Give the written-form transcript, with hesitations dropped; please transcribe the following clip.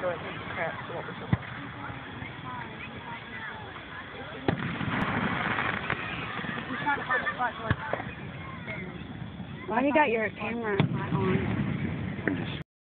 go and eat crap. So what was it? Why you got your camera on?